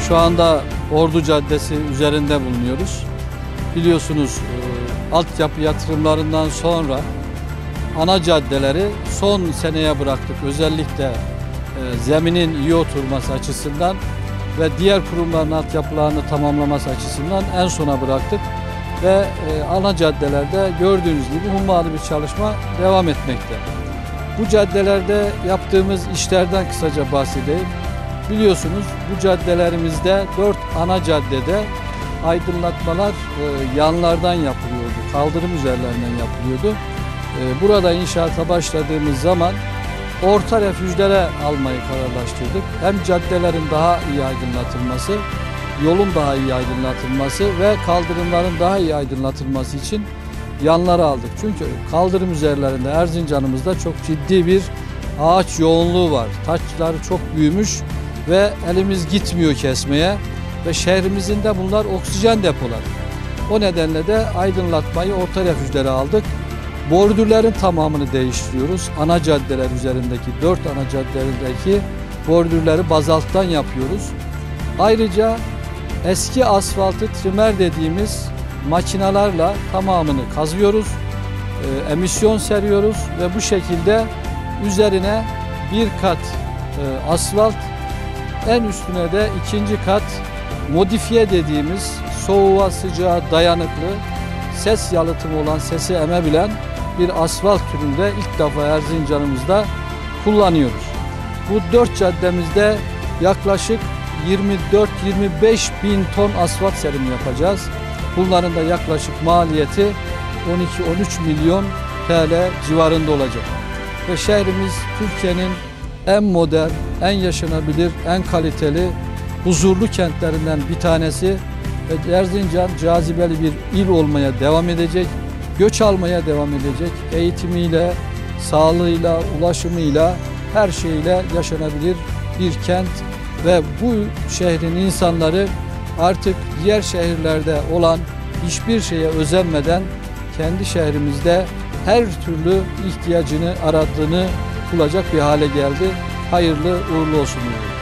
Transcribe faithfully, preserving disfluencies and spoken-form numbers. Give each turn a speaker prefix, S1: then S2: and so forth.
S1: Şu anda Ordu Caddesi üzerinde bulunuyoruz. Biliyorsunuz e, altyapı yatırımlarından sonra ana caddeleri son seneye bıraktık. Özellikle e, zeminin iyi oturması açısından ve diğer kurumların altyapılarını tamamlaması açısından en sona bıraktık. Ve e, ana caddelerde gördüğünüz gibi hummalı bir çalışma devam etmekte. Bu caddelerde yaptığımız işlerden kısaca bahsedeyim. Biliyorsunuz bu caddelerimizde dört ana caddede aydınlatmalar e, yanlardan yapılıyordu, kaldırım üzerlerinden yapılıyordu. E, burada inşaata başladığımız zaman orta refüjlere almayı kararlaştırdık. Hem caddelerin daha iyi aydınlatılması, yolun daha iyi aydınlatılması ve kaldırımların daha iyi aydınlatılması için yanları aldık. Çünkü kaldırım üzerlerinde Erzincan'ımızda çok ciddi bir ağaç yoğunluğu var. Taçları çok büyümüş ve elimiz gitmiyor kesmeye ve şehrimizin de bunlar oksijen depoları. O nedenle de aydınlatmayı orta refüjlere aldık. Bordürlerin tamamını değiştiriyoruz. Ana caddeler üzerindeki, dört ana caddelerdeki bordürleri bazalttan yapıyoruz. Ayrıca eski asfaltı trimer dediğimiz makinalarla tamamını kazıyoruz, e, emisyon seriyoruz ve bu şekilde üzerine bir kat e, asfalt, en üstüne de ikinci kat modifiye dediğimiz soğuğa sıcağa dayanıklı, ses yalıtımı olan, sesi emebilen bir asfalt türünde ilk defa Erzincan'ımızda kullanıyoruz. Bu dört caddemizde yaklaşık yirmi dört yirmi beş bin ton asfalt serimi yapacağız. Bunların da yaklaşık maliyeti on iki on üç milyon T L civarında olacak. Ve şehrimiz Türkiye'nin en modern, en yaşanabilir, en kaliteli, huzurlu kentlerinden bir tanesi ve Erzincan cazibeli bir il olmaya devam edecek, göç almaya devam edecek, eğitimiyle, sağlığıyla, ulaşımıyla, her şeyle yaşanabilir bir kent ve bu şehrin insanları artık diğer şehirlerde olan hiçbir şeye özenmeden kendi şehrimizde her türlü ihtiyacını aradığını bulacak bir hale geldi. Hayırlı uğurlu olsun diyorum.